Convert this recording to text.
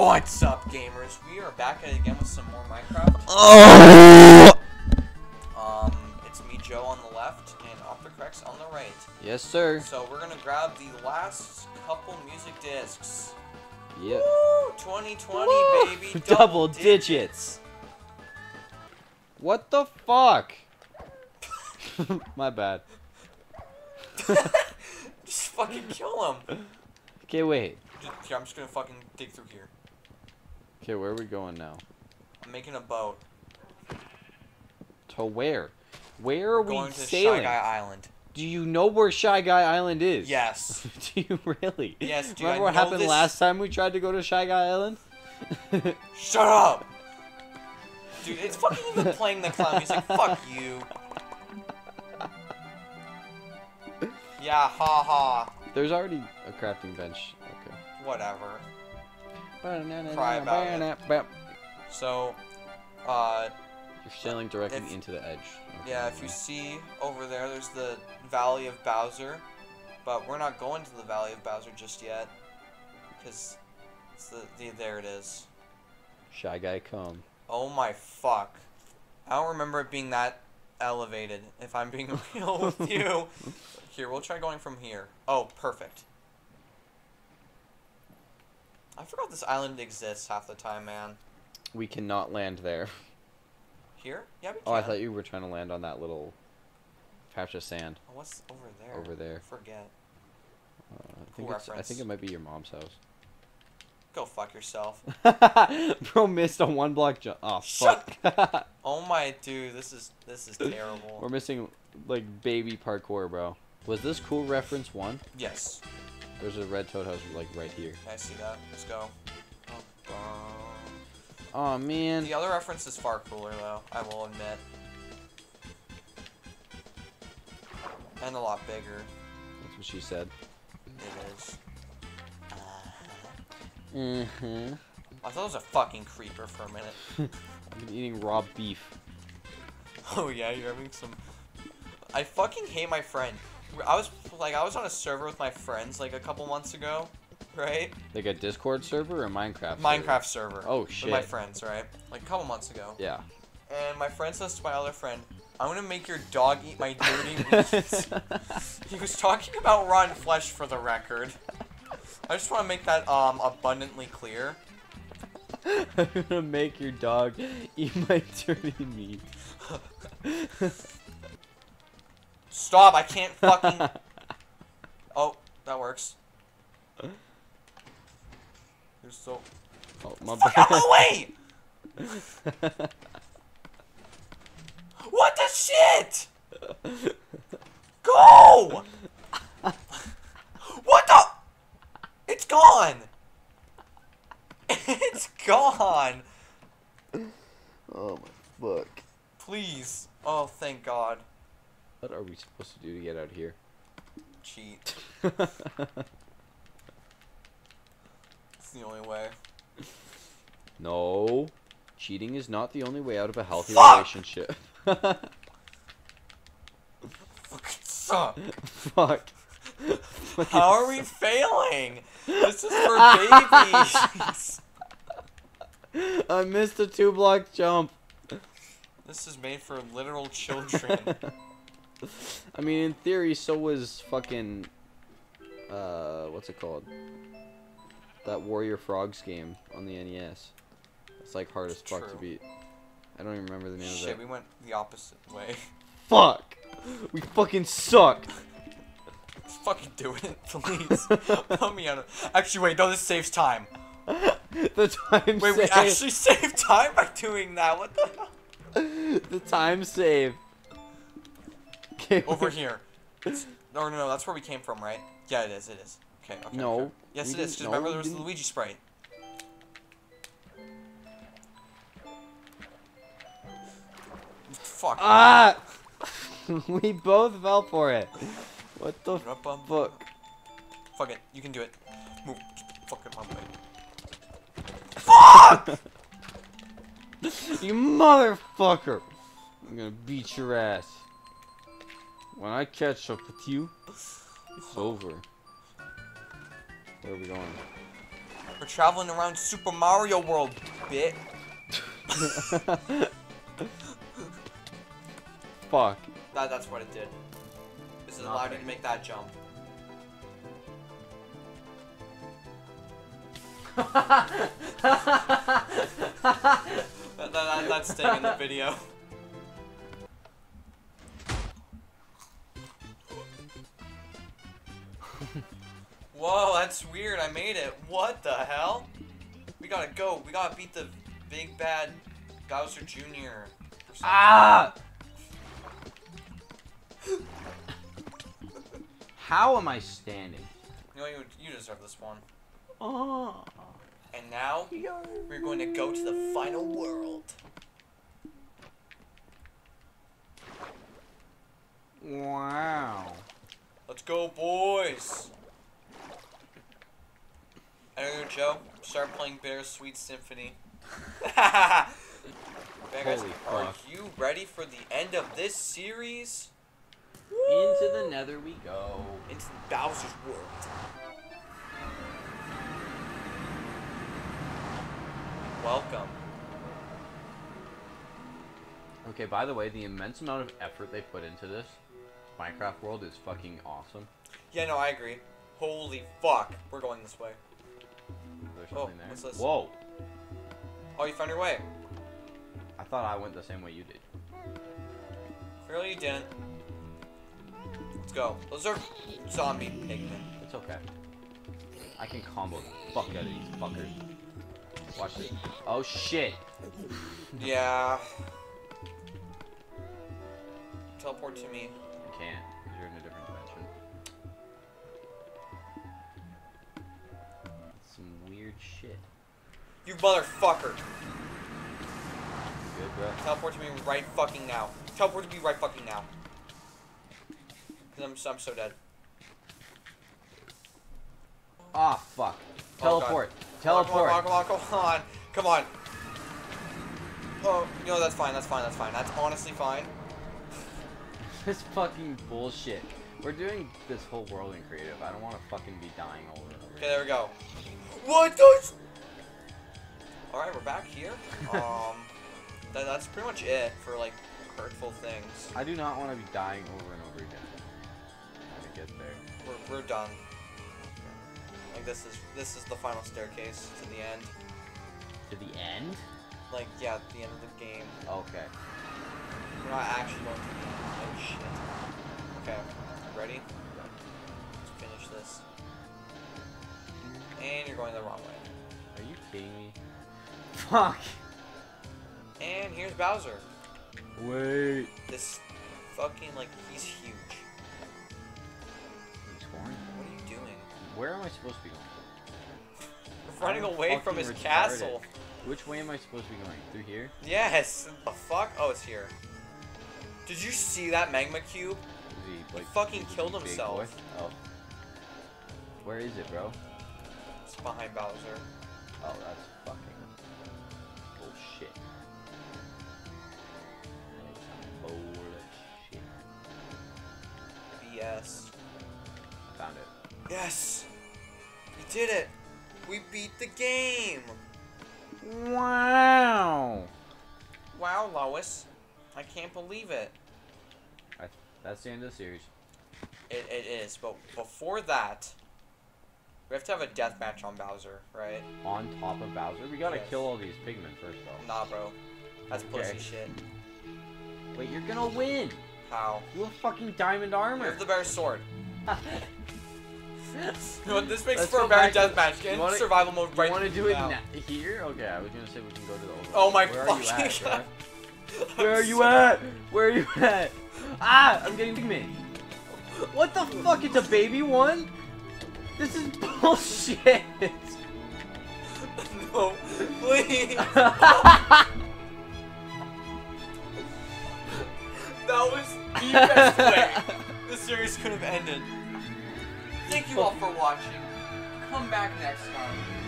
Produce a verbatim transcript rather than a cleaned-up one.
What's up, gamers? We are back at it again with some more Minecraft. Oh! Um, it's me, Joe, on the left, and Opticrex on the right. Yes, sir. So we're gonna grab the last couple music discs. Yep. Woo! twenty twenty, Woo! baby. Double, Double digits. digits. What the fuck? My bad. Just fucking kill him. Okay, wait. Just, here, I'm just gonna fucking dig through here. Okay, where are we going now? I'm making a boat. To where? Where are we Going to sailing? Shy Guy Island. Do you know where Shy Guy Island is? Yes. Do you really? Yes, dude. Remember I what know happened this... last time we tried to go to Shy Guy Island? Shut up! Dude, it's fucking even playing the clown music. Fuck you. Yeah, ha ha. There's already a crafting bench. Okay. Whatever. Cry Cry about it. So, uh... You're sailing directly if, into the edge. Okay. Yeah, if you see over there, there's the Valley of Bowser. But we're not going to the Valley of Bowser just yet. Because, it's the, the, there it is. Shy Guy come. Oh my fuck. I don't remember it being that elevated, if I'm being real with you. Here, we'll try going from here. Oh, perfect. I forgot this island exists half the time, man. We cannot land there. Here? Yeah, we can. Oh, I thought you were trying to land on that little patch of sand. Oh, what's over there? Over there. Forget. Uh, I Cool think it's, I reference. think it might be your mom's house. Go fuck yourself. Bro missed a one block jump. Oh Shut fuck. Oh my dude, this is this is terrible. We're missing like baby parkour, bro. Was this cool reference one? Yes. There's a red toad house like right here. I see that. Let's go. Oh, Oh man. the other reference is far cooler though, I will admit. And a lot bigger. That's what she said. It is. Mm-hmm. I thought it was a fucking creeper for a minute. I've been eating raw beef. Oh yeah, you're having some... I fucking hate my friend. I was, like, I was on a server with my friends, like, a couple months ago, right? Like a Discord server or Minecraft Minecraft server. Oh, With shit. my friends, right? Like, a couple months ago. Yeah. And my friend says to my other friend, I'm gonna make your dog eat my dirty meat. He was talking about rotten flesh for the record. I just want to make that um abundantly clear. I'm gonna make your dog eat my dirty meat. Stop, I can't fucking... Oh, that works. You're so... Oh, my Fuck out of the way! What the shit? Go! What the... It's gone! It's gone! Oh my fuck. Please. Oh, thank God. What are we supposed to do to get out here? Cheat. It's the only way. No. Cheating is not the only way out of a healthy Fuck! relationship. Fucking suck. Fuck. How are we failing? This is for babies. I missed a two block jump. This is made for literal children. I mean, in theory, so was fucking, uh, what's it called? That Warrior Frogs game on the N E S. It's like hard as fuck to True. beat. I don't even remember the name Shit, of it. we went the opposite way. Fuck! We fucking sucked! Let's fucking do it, please. Put me on it. Actually, wait, no, this saves time. The time Wait, save. we actually saved time by doing that. What the hell? The time save. Okay, Over here. It's, no, no, no, that's where we came from, right? Yeah, it is, it is. Okay, okay. No. Okay. Yes, we it is. didn't- Just no, remember we there was the didn't. Luigi sprite. Fuck. Ah! We both fell for it. What the fuck? Fuck it. You can do it. Move. Fuck it, my way. Fuck! You motherfucker! I'm gonna beat your ass. When I catch up with you, it's over. Where are we going? We're traveling around Super Mario World, bit. Fuck. That, that's what it did. This is allowed you to make that jump. that, that, that, that's staying in the video. Whoa, that's weird. I made it. What the hell? We gotta go. We gotta beat the big bad Bowser Junior Ah! How am I standing? You know, you, you deserve this one. Oh. And now, we're going to go to the final world. Wow. Let's go, boys. Anyway, Joe, start playing Bittersweet Symphony. Man, guys, Holy are fuck. you ready for the end of this series? Into the nether we go. Into Bowser's world. Welcome. Okay, by the way, the immense amount of effort they put into this Minecraft world is fucking awesome. Yeah, no, I agree. Holy fuck. We're going this way. There's Oh, something there. what's this? Whoa. Oh, you found your way. I thought I went the same way you did. Clearly you didn't. Let's go. Those are zombie pigmen. It's okay. I can combo the fuck out of these fuckers. Watch this. Oh shit. Yeah. Teleport to me. You can't, because you're in a different dimension. Some weird shit. You motherfucker. Good, bro. Teleport to me right fucking now. Teleport to me right fucking now. Cause I'm, so- I'm so dead. Ah, fuck. Teleport. Oh, Teleport. Come on, come on, come on, come on. Oh, you know, that's fine, that's fine, that's fine. That's honestly fine. This fucking bullshit. We're doing this whole world in creative. I don't want to fucking be dying over and over. Okay, there we go. What the? Alright, we're back here. Um, that, that's pretty much it for, like, hurtful things. I do not want to be dying over and over again. How to get there. We're, we're done. Like, this is this is the final staircase to the end. To the end? Like, yeah, the end of the game. Okay. We're not actually going to the end. Oh, shit. Okay, ready? Let's finish this. And you're going the wrong way. Are you kidding me? Fuck! And here's Bowser. Wait. This fucking, like, he's huge. He's scoring? What are you doing? Where am I supposed to be going? We're running I'm away from fucking his retarded. castle. Which way am I supposed to be going? Through here? Yes. The fuck? Oh, it's here. Did you see that magma cube? Is he, like, fucking is he killed big himself. boy? Oh. Where is it, bro? It's behind Bowser. Oh, that's fucking bullshit. That is some bullshit. B S. I found it. Yes. We did it. We beat the game. Wow! Wow, Lois. I can't believe it. I, that's the end of the series. It, it is, but before that, we have to have a death match on Bowser, right? On top of Bowser? We gotta Yes. kill all these pigmen first, though. Nah, bro. That's pussy Okay. shit. Wait, you're gonna win! How? You have fucking diamond You armor! have the better sword. You know what, this makes Let's for a go better back to- deht match. Get you in wanna- survival mode right You wanna do it now. na here? Okay, I was gonna say we can go to the overworld. Oh my Where are you fucking at, bro? god. Where are you at? Where are you at? Ah! I'm getting pigmen! What the fuck? It's a baby one? This is bullshit! No, please. That was the best way the series could have ended. Thank you all for watching. Come back next time.